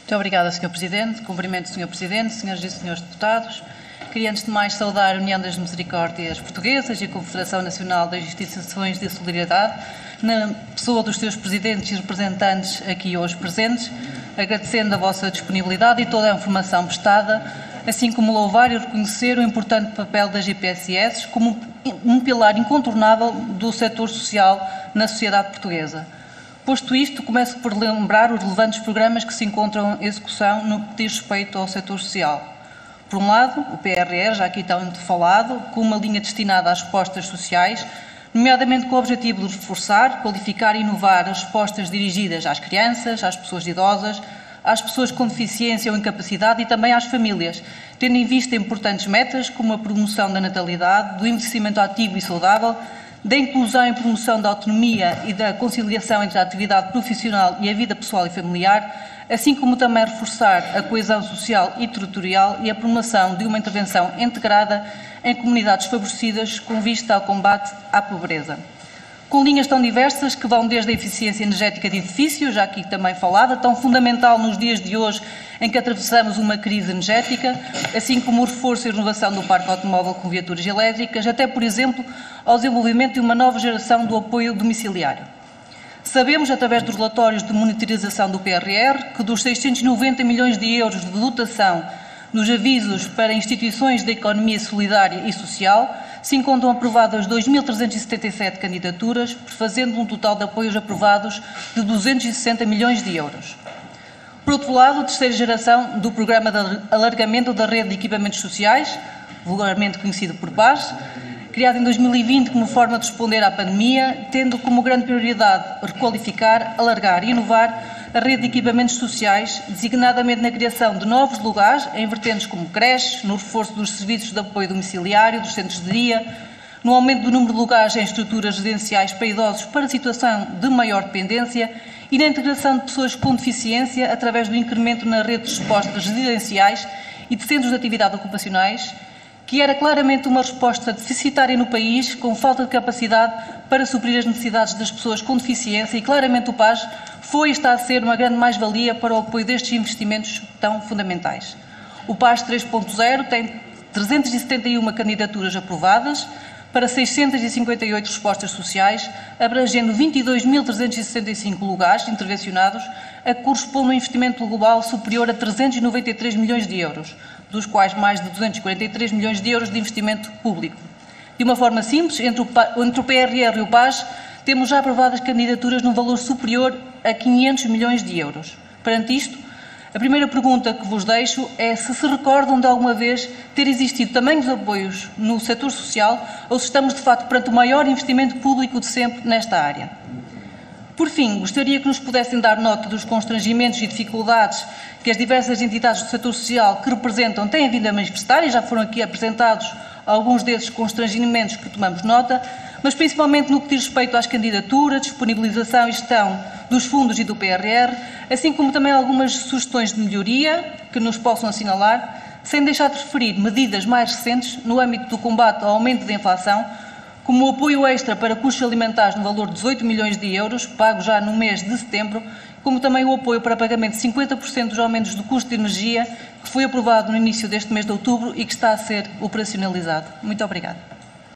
Muito obrigada, Sr. Presidente. Cumprimento o Sr. Presidente, Sras. e Srs. Deputados. Queria, antes de mais, saudar a União das Misericórdias Portuguesas e a Confederação Nacional das Instituições de Solidariedade, na pessoa dos seus presidentes e representantes aqui hoje presentes, agradecendo a vossa disponibilidade e toda a informação prestada, assim como louvar e reconhecer o importante papel das IPSS como um pilar incontornável do setor social na sociedade portuguesa. Posto isto, começo por lembrar os relevantes programas que se encontram em execução no que diz respeito ao setor social. Por um lado, o PRR, já aqui tanto falado, com uma linha destinada às respostas sociais, nomeadamente com o objetivo de reforçar, qualificar e inovar as respostas dirigidas às crianças, às pessoas idosas, às pessoas com deficiência ou incapacidade e também às famílias, tendo em vista importantes metas como a promoção da natalidade, do envelhecimento ativo e saudável, da inclusão e promoção da autonomia e da conciliação entre a atividade profissional e a vida pessoal e familiar, assim como também reforçar a coesão social e territorial e a promoção de uma intervenção integrada em comunidades favorecidas com vista ao combate à pobreza. Com linhas tão diversas que vão desde a eficiência energética de edifícios, já aqui também falada, tão fundamental nos dias de hoje em que atravessamos uma crise energética, assim como o reforço e renovação do parque automóvel com viaturas elétricas, até, por exemplo, ao desenvolvimento de uma nova geração do apoio domiciliário. Sabemos, através dos relatórios de monitorização do PRR, que dos 690 milhões de euros de dotação nos avisos para instituições da economia solidária e social, se encontram aprovadas 2.377 candidaturas, fazendo um total de apoios aprovados de 260 milhões de euros. Por outro lado, a terceira geração do Programa de Alargamento da Rede de Equipamentos Sociais, vulgarmente conhecido por PAS, criado em 2020 como forma de responder à pandemia, tendo como grande prioridade requalificar, alargar e inovar a rede de equipamentos sociais, designadamente na criação de novos lugares em vertentes como creches, no reforço dos serviços de apoio domiciliário, dos centros de dia, no aumento do número de lugares em estruturas residenciais para idosos para situação de maior dependência e na integração de pessoas com deficiência através do incremento na rede de respostas residenciais e de centros de atividade ocupacionais, que era claramente uma resposta deficitária no país, com falta de capacidade para suprir as necessidades das pessoas com deficiência e claramente o PAS foi e está a ser uma grande mais-valia para o apoio destes investimentos tão fundamentais. O PAS 3.0 tem 371 candidaturas aprovadas para 658 respostas sociais, abrangendo 22.365 lugares intervencionados, a que corresponde a um investimento global superior a 393 milhões de euros, dos quais mais de 243 milhões de euros de investimento público. De uma forma simples, entre o PRR e o PAS, temos já aprovadas candidaturas num valor superior a 500 milhões de euros. Perante isto, a primeira pergunta que vos deixo é se recordam de alguma vez ter existido tamanhos apoios no setor social ou se estamos, de facto, perante o maior investimento público de sempre nesta área. Por fim, gostaria que nos pudessem dar nota dos constrangimentos e dificuldades que as diversas entidades do setor social que representam têm vindo a manifestar, e já foram aqui apresentados alguns desses constrangimentos que tomamos nota, mas principalmente no que diz respeito às candidaturas, disponibilização e gestão dos fundos e do PRR, assim como também algumas sugestões de melhoria que nos possam assinalar, sem deixar de referir medidas mais recentes no âmbito do combate ao aumento da inflação, como o apoio extra para custos alimentares no valor de 18 milhões de euros, pago já no mês de setembro, como também o apoio para pagamento de 50% dos aumentos do custo de energia, que foi aprovado no início deste mês de outubro e que está a ser operacionalizado. Muito obrigada.